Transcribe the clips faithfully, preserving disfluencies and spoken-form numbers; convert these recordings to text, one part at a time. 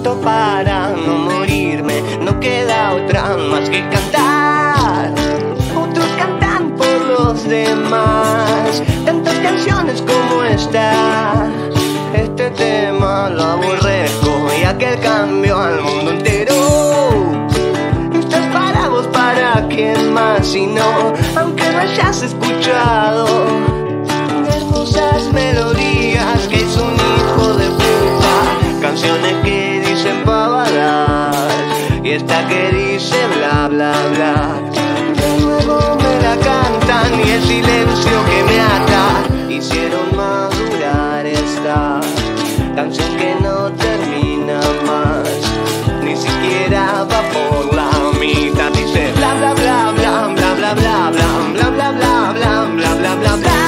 canto para no morirme, no queda otra más que cantar. Otros cantan por los demás, tantas canciones como esta. Este tema lo aborrezco, ya que el cambio al mundo entero. Esto es para vos, para quien más, si no, aunque no hayas escuchado hermosas melodías que es un hijo de puta, canciones que dicen pavadas y esta que dice bla bla bla. De nuevo me la cantan y el silencio que me ata hicieron madurar esta canción que no termina más, ni siquiera va por la mitad. Dice bla bla bla bla bla bla bla bla bla bla bla bla bla bla bla bla.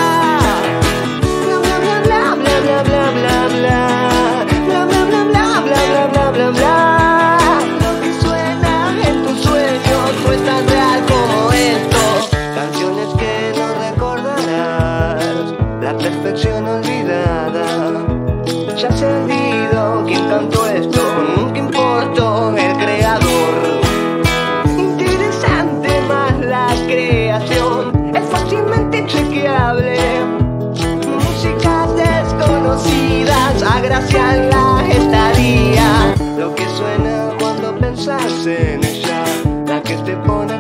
Lo que suena en tus sueños no es tan real como esto. Canciones que no recordarás, la perfección olvidada. Ya se olvidó quién cantó esto, nunca importó el creador. Interesante más la creación, es fácilmente chequeable. Músicas desconocidas agracian la estadía. Lo que suena cuando pensás en ella, la que te pone